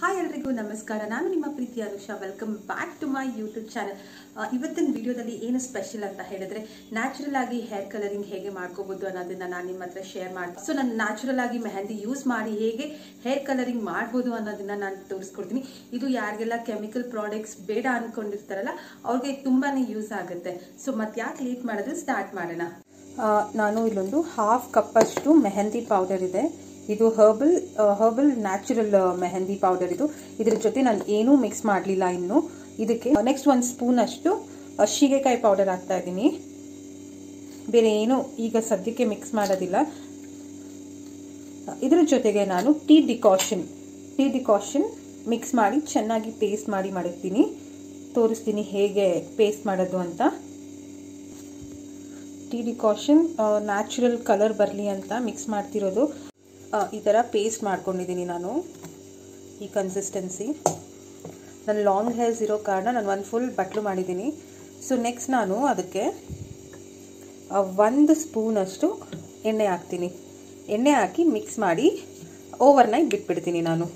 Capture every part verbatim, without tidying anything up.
Hi ಎಲ್ರಿಗೂ ನಮಸ್ಕಾರ. ನಾನು ನಿಮ್ಮ Preethi Anusha. Welcome back to my YouTube channel. ಇವತ್ತಿನ ವಿಡಿಯೋದಲ್ಲಿ ಏನು ಸ್ಪೆಷಲ್ ಅಂತ ಹೇಳಿದ್ರೆ, ನ್ಯಾಚುರಲ್ ಆಗಿ ಹೇರ್ ಕಲರಿಂಗ್ ಹೇಗೆ ಮಾಡ್ಕೋಬಹುದು ಅನ್ನೋದನ್ನ ನಾನು ನಿಮ್ಮ ಹತ್ರ ಶೇರ್ ಮಾಡ್ತೀನಿ. ಸೊ ನಾನು ನ್ಯಾಚುರಲ್ ಆಗಿ ಮೆಹಂದಿ ಯೂಸ್ ಮಾಡಿ ಹೇಗೆ ಹೇರ್ ಕಲರಿಂಗ್ ಮಾಡ್ಬೋದು ಅನ್ನೋದನ್ನ ನಾನು ತೋರಿಸ್ಕೊಡ್ತೀನಿ. ಇದು ಯಾರಿಗೆಲ್ಲ ಕೆಮಿಕಲ್ ಪ್ರಾಡಕ್ಟ್ಸ್ ಬೇಡ ಅನ್ಕೊಂಡಿರ್ತಾರಲ್ಲ ಅವ್ರಿಗೆ ತುಂಬಾನೇ ಯೂಸ್ ಆಗುತ್ತೆ. ಸೊ ಮತ್ತೆ ಯಾಕೆ ಲೇಟ್ ಮಾಡೋದು, ಸ್ಟಾರ್ಟ್ ಮಾಡೋಣ. ನಾನು ಇಲ್ಲೊಂದು ಹಾಫ್ ಕಪ್ ಅಷ್ಟು ಮೆಹಂದಿ ಪೌಡರ್ ಇದೆ. ಇದು herbal herbal natural mehndi powder. ಇದು ಇದ್ರ ಜೊತೆ ನಾನು ಏನೂ ಮಿಕ್ಸ್ ಮಾಡಲಿಲ್ಲ ಇನ್ನು. ಇದಕ್ಕೆ ನೆಕ್ಸ್ಟ್ ಒಂದು ಸ್ಪೂನ್ ಅಷ್ಟು ಶೀಗೆಕಾಯಿ ಪೌಡರ್ ಹಾಕ್ತಾ ಇದ್ದೀನಿ. ಬೇರೆ ಏನು ಈಗ ಸದ್ಯಕ್ಕೆ ಮಿಕ್ಸ್ ಮಾಡೋದಿಲ್ಲ. ಇದ್ರ ಜೊತೆಗೆ ನಾನು tea decoction tea decoction mix ಮಾಡಿ ಚೆನ್ನಾಗಿ ಪೇಸ್ಟ್ ಮಾಡಿ ಮಾಡಿರ್ತೀನಿ. ತೋರಿಸ್ತೀನಿ ಹೇಗೆ ಪೇಸ್ಟ್ ಮಾಡೋದು ಅಂತ. ಟೀ ಡಿಕಾಷನ್ ನ್ಯಾಚುರಲ್ ಕಲರ್ ಬರಲಿ ಅಂತ ಮಿಕ್ಸ್ ಮಾಡ್ತಿರೋದು. ಈ ಥರ ಪೇಸ್ಟ್ ಮಾಡ್ಕೊಂಡಿದ್ದೀನಿ ನಾನು, ಈ ಕನ್ಸಿಸ್ಟೆನ್ಸಿ. ನಾನು ಲಾಂಗ್ ಹೇರ್ಸ್ ಇರೋ ಕಾರಣ ನಾನು ಒಂದು ಫುಲ್ ಬಟ್ಲು ಮಾಡಿದ್ದೀನಿ. ಸೊ ನೆಕ್ಸ್ಟ್ ನಾನು ಅದಕ್ಕೆ ಒಂದು ಸ್ಪೂನಷ್ಟು ಎಣ್ಣೆ ಹಾಕ್ತೀನಿ. ಎಣ್ಣೆ ಹಾಕಿ ಮಿಕ್ಸ್ ಮಾಡಿ ಓವರ್ ನೈಟ್ ಬಿಟ್ಬಿಡ್ತೀನಿ ನಾನು.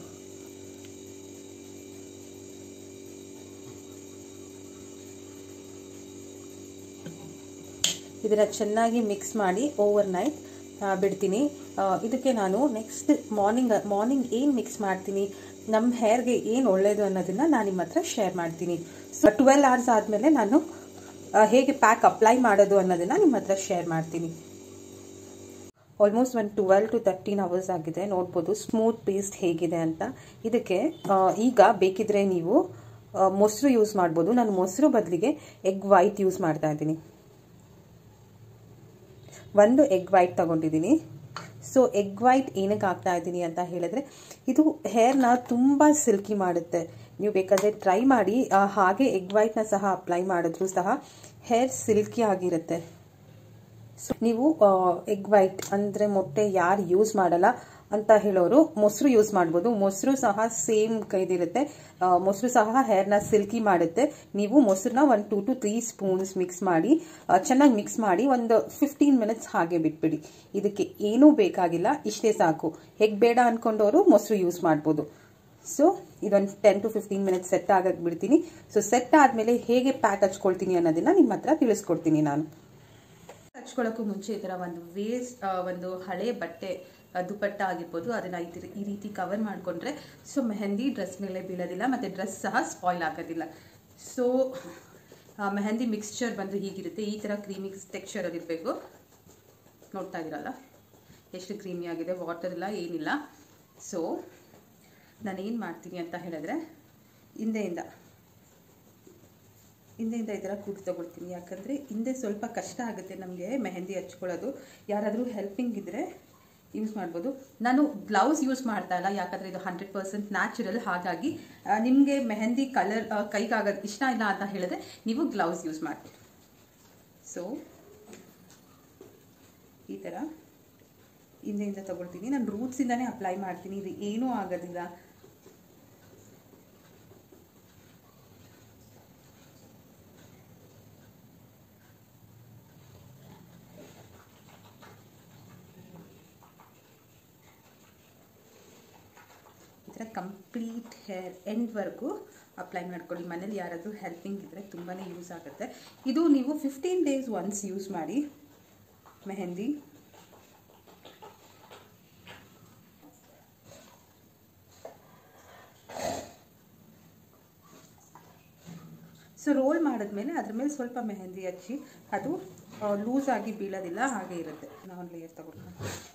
ಇದನ್ನು ಚೆನ್ನಾಗಿ ಮಿಕ್ಸ್ ಮಾಡಿ ಓವರ್ ನೈಟ್ ಬಿಡ್ತೀನಿ. ಇದಕ್ಕೆ ನಾನು ನೆಕ್ಸ್ಟ್ ಮಾರ್ನಿಂಗ್ ಮಾರ್ನಿಂಗ್ ಏನು ಮಿಕ್ಸ್ ಮಾಡ್ತೀನಿ, ನಮ್ಮ ಹೇರ್ಗೆ ಏನು ಒಳ್ಳೆಯದು ಅನ್ನೋದನ್ನ ನಾನು ನಿಮ್ಮ ಹತ್ರ ಶೇರ್ ಮಾಡ್ತೀನಿ. ಸೊ ಟ್ವೆಲ್ ಅವರ್ಸ್ ಆದಮೇಲೆ ನಾನು ಹೇಗೆ ಪ್ಯಾಕ್ ಅಪ್ಲೈ ಮಾಡೋದು ಅನ್ನೋದನ್ನ ನಿಮ್ಮ ಹತ್ರ ಶೇರ್ ಮಾಡ್ತೀನಿ. ಆಲ್ಮೋಸ್ಟ್ ಒಂದು ಟ್ವೆಲ್ ಟು ತರ್ಟೀನ್ ಅವರ್ಸ್ ಆಗಿದೆ. ನೋಡ್ಬೋದು ಸ್ಮೂತ್ ಪೇಸ್ಟ್ ಹೇಗಿದೆ ಅಂತ. ಇದಕ್ಕೆ ಈಗ ಬೇಕಿದ್ರೆ ನೀವು ಮೊಸರು ಯೂಸ್ ಮಾಡ್ಬೋದು. ನಾನು ಮೊಸರು ಬದಲಿಗೆ ಎಗ್ ವೈಟ್ ಯೂಸ್ ಮಾಡ್ತಾ ಇದ್ದೀನಿ. ಒಂದು ಎಗ್ ವೈಟ್ ತಗೊಂಡಿದ್ದೀನಿ. ಸೊ ಎಗ್ ವೈಟ್ ಏನಕ್ಕೆ ಹಾಕ್ತಾ ಇದ್ದೀನಿ ಅಂತ ಹೇಳಿದ್ರೆ, ಇದು ಹೇರ್ನ ತುಂಬ ಸಿಲ್ಕಿ ಮಾಡುತ್ತೆ. ನೀವು ಬೇಕಾದರೆ ಟ್ರೈ ಮಾಡಿ. ಹಾಗೆ ಎಗ್ ವೈಟ್ನ ಸಹ ಅಪ್ಲೈ ಮಾಡಿದ್ರು ಸಹ ಹೇರ್ ಸಿಲ್ಕಿ ಆಗಿರುತ್ತೆ. ಸೊ ನೀವು ಎಗ್ ವೈಟ್ ಅಂದರೆ ಮೊಟ್ಟೆ ಯಾರು ಯೂಸ್ ಮಾಡಲ್ಲ ಅಂತ ಹೇಳೋರು ಮೊಸರು ಯೂಸ್ ಮಾಡ್ಬೋದು. ಮೊಸರು ಸಹ ಸೇಮ್ ಕೈದಿರುತ್ತೆ. ಮೊಸರು ಸಹ ಹೇರ್ನ ಸಿಲ್ಕಿ ಮಾಡುತ್ತೆ. ನೀವು ಮೊಸರನ್ನ ಒಂದು two to three spoons mix ಮಾಡಿ ಚೆನ್ನಾಗಿ ಮಿಕ್ಸ್ ಮಾಡಿ ಒಂದು ಫಿಫ್ಟೀನ್ ಮಿನಿಟ್ಸ್ ಹಾಗೆ ಬಿಟ್ಬಿಡಿ. ಇದಕ್ಕೆ ಏನೂ ಬೇಕಾಗಿಲ್ಲ, ಇಷ್ಟೇ ಸಾಕು. ಎಗ್ ಬೇಡ ಅನ್ಕೊಂಡವರು ಮೊಸರು ಯೂಸ್ ಮಾಡ್ಬೋದು. ಸೊ ಇದೊಂದು ten to fifteen minutes set ಆಗಕ್ಕೆ ಬಿಡ್ತೀನಿ. ಸೊ ಸೆಟ್ ಆದಮೇಲೆ ಹೇಗೆ ಪ್ಯಾಕ್ ಹಚ್ಕೊಳ್ತೀನಿ ಅನ್ನೋದನ್ನ ನಿಮ್ಮ ಹತ್ರ ತಿಳಿಸ್ಕೊಡ್ತೀನಿ ನಾನು. ಹಚ್ಕೊಳ್ಳೋಕ್ಕೂ ಮುಂಚೆ ಈ ಥರ ಒಂದು ವೇಸ್ಟ್ ಒಂದು ಹಳೆ ಬಟ್ಟೆ ದುಪಟ್ಟ ಆಗಿರ್ಬೋದು, ಅದನ್ನ ಈ ರೀತಿ ಕವರ್ ಮಾಡಿಕೊಂಡ್ರೆ ಸೊ ಮೆಹಂದಿ ಡ್ರೆಸ್ ಮೇಲೆ ಬೀಳೋದಿಲ್ಲ ಮತ್ತು ಡ್ರೆಸ್ ಸಹ ಸ್ಪಾಯ್ಲ್ ಆಗೋದಿಲ್ಲ. ಸೊ ಮೆಹಂದಿ ಮಿಕ್ಸ್ಚರ್ ಬಂದು ಹೀಗಿರುತ್ತೆ. ಈ ಥರ ಕ್ರೀಮಿ ಟೆಕ್ಸ್ಚರಲ್ಲಿ ಇರಬೇಕು. ನೋಡ್ತಾ ಇದ್ದೀರಲ್ಲ ಎಷ್ಟು ಕ್ರೀಮಿ ಆಗಿದೆ, ವಾಟರ್ ಇಲ್ಲ ಏನಿಲ್ಲ. ಸೊ ನಾನೇನು ಮಾಡ್ತೀನಿ ಅಂತ ಹೇಳಿದ್ರೆ, ಹಿಂದೆಯಿಂದ ಹಿಂದೆಯಿಂದ ಈ ಥರ ಕೂಡಿ ತಗೊಳ್ತೀನಿ. ಯಾಕಂದರೆ ಹಿಂದೆ ಸ್ವಲ್ಪ ಕಷ್ಟ ಆಗುತ್ತೆ ನಮಗೆ ಮೆಹಂದಿ ಹಚ್ಕೊಳ್ಳೋದು. ಯಾರಾದರೂ ಹೆಲ್ಪಿಂಗ್ ಇದ್ದರೆ ಯೂಸ್ ಮಾಡ್ಬೋದು. ನಾನು ಗ್ಲೌಸ್ ಯೂಸ್ ಮಾಡ್ತಾ ಇಲ್ಲ, ಯಾಕಂದರೆ ಇದು ಹಂಡ್ರೆಡ್ ಪರ್ಸೆಂಟ್ ನ್ಯಾಚುರಲ್. ಹಾಗಾಗಿ ನಿಮಗೆ ಮೆಹಂದಿ ಕಲರ್ ಕೈಗಾಗೋದು ಇಷ್ಟ ಇಲ್ಲ ಅಂತ ಹೇಳಿದ್ರೆ ನೀವು ಗ್ಲೌಸ್ ಯೂಸ್ ಮಾಡ್ಬೋದು. ಸೊ ಈ ಥರ ಹಿಂದೆಯಿಂದ ತಗೊಳ್ತೀನಿ. ನಾನು ರೂಟ್ಸಿಂದನೇ ಅಪ್ಲೈ ಮಾಡ್ತೀನಿ. ಇದು ಏನೂ ಆಗೋದಿಲ್ಲ. ಕಂಪ್ಲೀಟ್ ಹೇರ್ ಎಂಡ್ವರೆಗೂ ಅಪ್ಲೈ ಮಾಡ್ಕೊಳ್ಳಿ. ಮನೇಲಿ ಯಾರಾದರೂ ಹೆಲ್ಪಿಂಗ್ ಇದ್ದರೆ ತುಂಬಾ ಯೂಸ್ ಆಗುತ್ತೆ. ಇದು ನೀವು ಫಿಫ್ಟೀನ್ ಡೇಸ್ ಒನ್ಸ್ ಯೂಸ್ ಮಾಡಿ ಮೆಹಂದಿ. ಸೊ ರೋಲ್ ಮಾಡಿದ್ಮೇಲೆ ಅದ್ರ ಮೇಲೆ ಸ್ವಲ್ಪ ಮೆಹಂದಿ ಹಚ್ಚಿ, ಅದು ಲೂಸ್ ಆಗಿ ಬೀಳೋದಿಲ್ಲ, ಹಾಗೆ ಇರುತ್ತೆ. ನಾವು ಒಂದು ಲೇಯರ್ ತಗೊಳ್ತೀನಿ.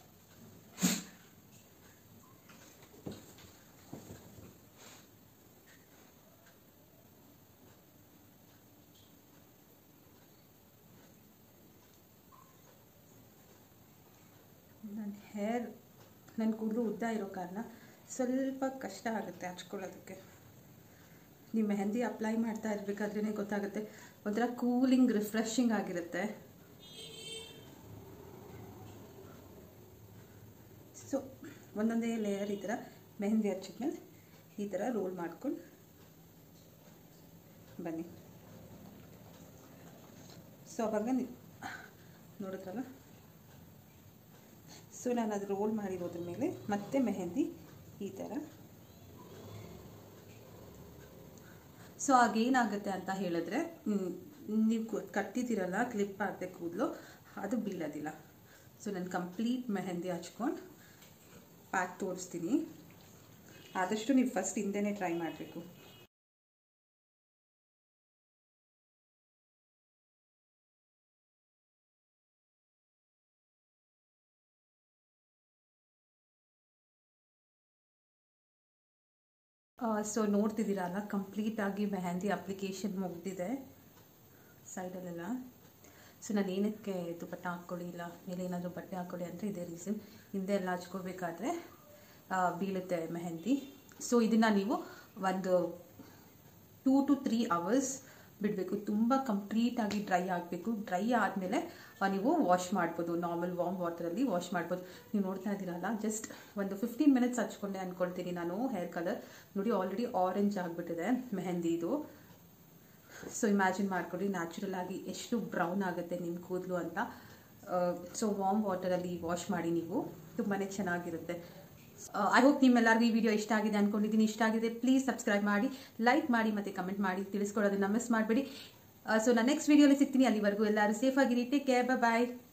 ನನ್ನ ಹೇರ್ ನನ್ನ ಕೂದಲು ಉದ್ದ ಇರೋ ಕಾರಣ ಸ್ವಲ್ಪ ಕಷ್ಟ ಆಗುತ್ತೆ ಹಚ್ಕೊಳ್ಳೋದಕ್ಕೆ. ನೀವು ಮೆಹಂದಿ ಅಪ್ಲೈ ಮಾಡ್ತಾ ಇರಬೇಕಾದ್ರೇ ಗೊತ್ತಾಗುತ್ತೆ, ಒಂಥರ ಕೂಲಿಂಗ್ ರಿಫ್ರೆಶಿಂಗ್ ಆಗಿರುತ್ತೆ. ಸೊ ಒಂದೊಂದೇ ಲೇಯರ್ ಈ ಥರ ಮೆಹಂದಿ ಹಚ್ಚಿದ್ಮೇಲೆ ಈ ಥರ ರೋಲ್ ಮಾಡ್ಕೊಂಡು ಬನ್ನಿ. ಸೊ ಅವಾಗ ನೋಡಿದ್ರಲ್ಲ, ಸೊ ನಾನು ಅದು ರೋಲ್ ಮಾಡಿರೋದ್ರ ಮೇಲೆ ಮತ್ತೆ ಮೆಹಂದಿ ಈ ಥರ ಸೊ ಆಗೇನಾಗುತ್ತೆ ಅಂತ ಹೇಳಿದ್ರೆ ನೀವು ಕಟ್ಟಿದ್ದೀರಲ್ಲ ಕ್ಲಿಪ್ ಆಗದೆ ಕೂದಲು ಅದು ಬೀಳೋದಿಲ್ಲ. ಸೊ ನಾನು ಕಂಪ್ಲೀಟ್ ಮೆಹಂದಿ ಹಚ್ಕೊಂಡು ಪ್ಯಾಕ್ ತೋರಿಸ್ತೀನಿ. ಆದಷ್ಟು ನೀವು ಫಸ್ಟ್ ಹಿಂದೆನೇ ಟ್ರೈ ಮಾಡಬೇಕು. ಸೊ ನೋಡ್ತಿದ್ದೀರಲ್ಲ ಕಂಪ್ಲೀಟಾಗಿ ಮೆಹಂದಿ ಅಪ್ಲಿಕೇಶನ್ ಮುಗಿದಿದೆ ಸೈಡಲ್ಲೆಲ್ಲ. ಸೊ ನಾನು ಏನಕ್ಕೆ ದುಪಟ್ಟ ಹಾಕ್ಕೊಳ್ಳಿ ಇಲ್ಲ ಮೇಲೆ ಏನಾದರೂ ಬಟ್ಟೆ ಹಾಕ್ಕೊಳ್ಳಿ ಅಂದರೆ ಇದೇ ರೀಸನ್. ಹಿಂದೆ ಎಲ್ಲ ಹಚ್ಕೋಬೇಕಾದ್ರೆ ಬೀಳುತ್ತೆ ಮೆಹಂದಿ. ಸೊ ಇದನ್ನು ನೀವು ಒಂದು ಟೂ ಟು ತ್ರೀ ಅವರ್ಸ್ ಬಿಡಬೇಕು. ತುಂಬ ಕಂಪ್ಲೀಟಾಗಿ ಡ್ರೈ ಆಗಬೇಕು. ಡ್ರೈ ಆದಮೇಲೆ ನೀವು ವಾಶ್ ಮಾಡ್ಬೋದು. ನಾರ್ಮಲ್ ವಾರ್ಮ್ ವಾಟರಲ್ಲಿ ವಾಶ್ ಮಾಡ್ಬೋದು. ನೀವು ನೋಡ್ತಾ ಇದ್ದೀರಲ್ಲ ಜಸ್ಟ್ ಒಂದು ಫಿಫ್ಟೀನ್ ಮಿನಿಟ್ಸ್ ಹಚ್ಕೊಂಡೆ ಅಂದ್ಕೊಳ್ತೀನಿ ನಾನು. ಹೇರ್ ಕಲರ್ ನೋಡಿ ಆಲ್ರೆಡಿ ಆರೆಂಜ್ ಆಗಿಬಿಟ್ಟಿದೆ ಮೆಹಂದಿ ಇದು. ಸೊ ಇಮ್ಯಾಜಿನ್ ಮಾಡ್ಕೊಳ್ಳಿ ನ್ಯಾಚುರಲ್ ಆಗಿ ಎಷ್ಟು ಬ್ರೌನ್ ಆಗುತ್ತೆ ನಿಮ್ಮ ಕೂದಲು ಅಂತ. ಸೊ ವಾರ್ಮ್ ವಾಟರಲ್ಲಿ ವಾಶ್ ಮಾಡಿ ನೀವು, ತುಂಬಾ ಚೆನ್ನಾಗಿರುತ್ತೆ. ಐ ಹೋಪ್ ನಿಮ್ಮೆಲ್ಲರಿಗೂ ಈ ವಿಡಿಯೋ ಇಷ್ಟ ಆಗಿದೆ ಅಂದ್ಕೊಂಡಿದ್ದೀನಿ. ಇಷ್ಟ ಆಗಿದೆ ಪ್ಲೀಸ್ ಸಬ್ಸ್ಕ್ರೈಬ್ ಮಾಡಿ, ಲೈಕ್ ಮಾಡಿ ಮತ್ತು ಕಮೆಂಟ್ ಮಾಡಿ ತಿಳಿಸ್ಕೊಡೋದನ್ನ ಮಿಸ್ ಮಾಡಬೇಡಿ. ಸೊ ನಾನು ನೆಕ್ಸ್ಟ್ ವಿಡಿಯೋಲಿ ಸಿಗ್ತೀನಿ. ಅಲ್ಲಿವರೆಗೂ ಎಲ್ಲರೂ ಸೇಫ್ ಆಗಿರಿ. ಟೇಕ್ ಕೇರ್, ಬಾಯ್.